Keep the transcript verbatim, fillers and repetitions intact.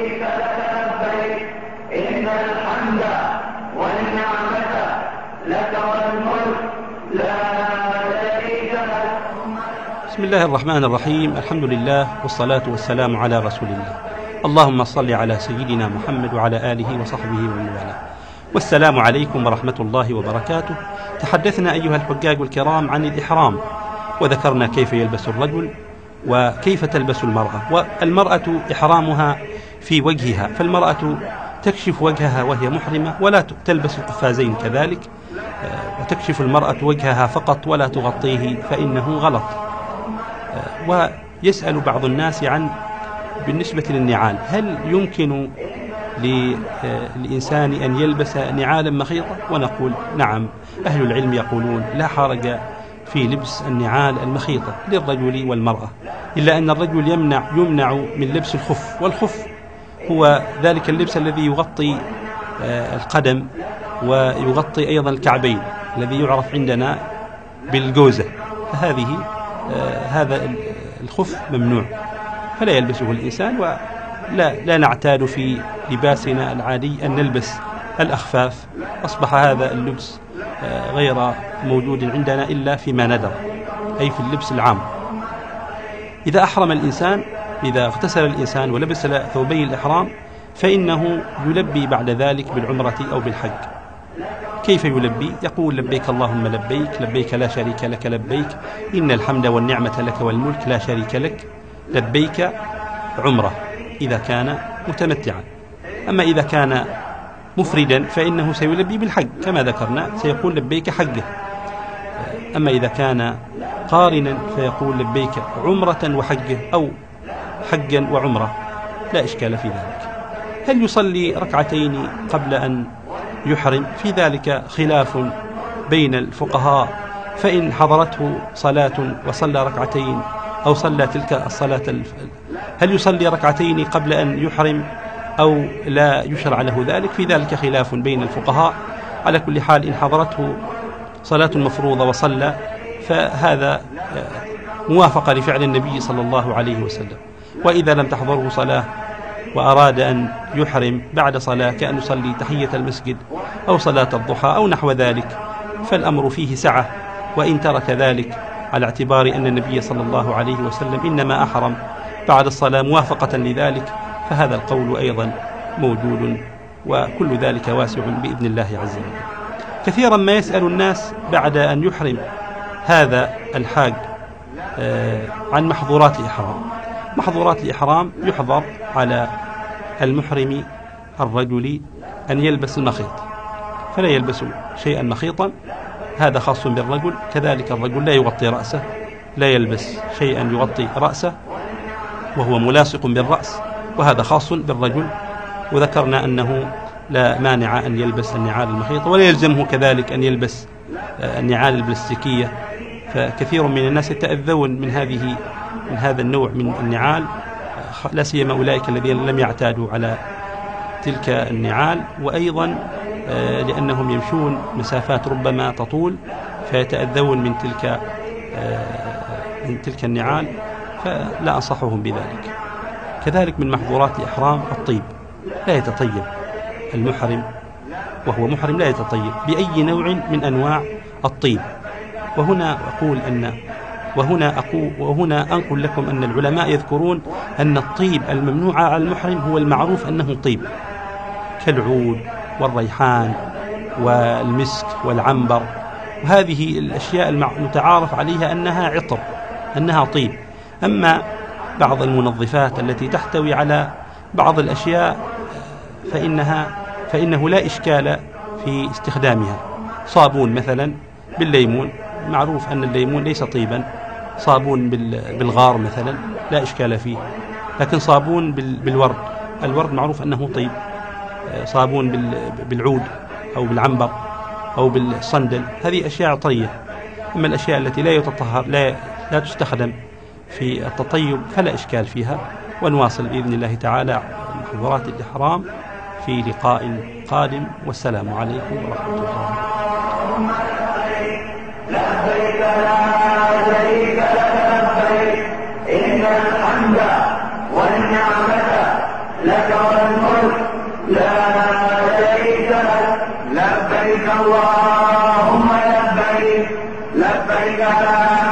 شريك لك لبيك إن الحمد والنعمة لك والملك لا شريك لك. بسم الله الرحمن الرحيم. الحمد لله والصلاة والسلام على رسول الله. اللهم صل على سيدنا محمد وعلى آله وصحبه ومن والاه. والسلام عليكم ورحمة الله وبركاته. تحدثنا أيها الحجاج الكرام عن الإحرام، وذكرنا كيف يلبس الرجل وكيف تلبس المرأة. والمرأة إحرامها في وجهها، فالمرأة تكشف وجهها وهي محرمة ولا تلبس القفازين كذلك، وتكشف المرأة وجهها فقط ولا تغطيه، فإنه غلط. ويسأل بعض الناس عن بالنسبة للنعال، هل يمكن للإنسان أن يلبس نعالا مخيطة؟ ونقول نعم، أهل العلم يقولون لا حرج في لبس النعال المخيطة للرجل والمرأة، إلا أن الرجل يمنع يمنع من لبس الخف، والخف هو ذلك اللبس الذي يغطي القدم ويغطي أيضا الكعبين، الذي يعرف عندنا بالجوزة، فهذه هذا الخف ممنوع فلا يلبسه الإنسان. ولا لا نعتاد في لباسنا العادي أن نلبس الأخفاف، أصبح هذا اللبس غير موجود عندنا إلا فيما ندر، أي في اللبس العام. إذا أحرم الإنسان، إذا اغتسل الإنسان ولبس ثوبي الإحرام، فإنه يلبي بعد ذلك بالعمرة أو بالحج. كيف يلبي؟ يقول لبيك اللهم لبيك، لبيك لا شريك لك لبيك، إن الحمد والنعمة لك والملك لا شريك لك، لبيك عمرة إذا كان متمتعا. أما إذا كان مفردا فإنه سيلبي بالحج كما ذكرنا، سيقول لبيك حجه. أما إذا كان قارنا فيقول لبيك عمرة وحجه أو حجا وعمرة، لا إشكال في ذلك. هل يصلي ركعتين قبل أن يحرم؟ في ذلك خلاف بين الفقهاء، فإن حضرته صلاة وصلى ركعتين أو صلى تلك الصلاة، هل يصلي ركعتين قبل أن يحرم أو لا يشرع له ذلك؟ في ذلك خلاف بين الفقهاء. على كل حال إن حضرته صلاة مفروضة وصلى فهذا موافقة لفعل النبي صلى الله عليه وسلم. وإذا لم تحضره صلاة وأراد أن يحرم بعد صلاة، كأن يصلي تحية المسجد أو صلاة الضحى أو نحو ذلك، فالأمر فيه سعة. وإن ترك ذلك على اعتبار أن النبي صلى الله عليه وسلم إنما أحرم بعد الصلاة موافقة لذلك، فهذا القول أيضا موجود، وكل ذلك واسع بإذن الله عز وجل. كثيرا ما يسأل الناس بعد أن يحرم هذا الحاج عن محظورات الإحرام. محظورات الإحرام: يحظر على المحرم الرجل أن يلبس المخيط، فلا يلبس شيئا مخيطا، هذا خاص بالرجل. كذلك الرجل لا يغطي رأسه، لا يلبس شيئا يغطي رأسه وهو ملاصق بالرأس، وهذا خاص بالرجل. وذكرنا أنه لا مانع أن يلبس النعال المخيطة، ولا يلزمه كذلك أن يلبس النعال البلاستيكية، فكثير من الناس يتأذون من هذه من هذا النوع من النعال، لا سيما أولئك الذين لم يعتادوا على تلك النعال، وأيضا لأنهم يمشون مسافات ربما تطول فيتأذون من تلك من تلك النعال، فلا أنصحهم بذلك. كذلك من محظورات الإحرام الطيب، لا يتطيب المحرم وهو محرم، لا يتطيب بأي نوع من أنواع الطيب. وهنا أقول أن وهنا أقول وهنا أنقل لكم أن العلماء يذكرون أن الطيب الممنوع على المحرم هو المعروف أنه طيب، كالعود والريحان والمسك والعنبر، وهذه الأشياء المتعارف عليها أنها عطر، أنها طيب. أما بعض المنظفات التي تحتوي على بعض الأشياء فإنها فإنه لا إشكال في استخدامها. صابون مثلا بالليمون، معروف أن الليمون ليس طيبا، صابون بالغار مثلا لا إشكال فيه، لكن صابون بالورد، الورد معروف أنه طيب، صابون بالعود أو بالعنبر أو بالصندل، هذه أشياء طرية. أما الأشياء التي لا يتطهر لا لا تستخدم في التطيب فلا إشكال فيها. ونواصل بإذن الله تعالى محظورات الإحرام في لقاء قادم، والسلام عليكم ورحمة الله. لبيك لا شريك لك لبيك إن الحمد والنعمة لك لك والملك لا شريك لك لبيك اللهم لبيك لبيك لا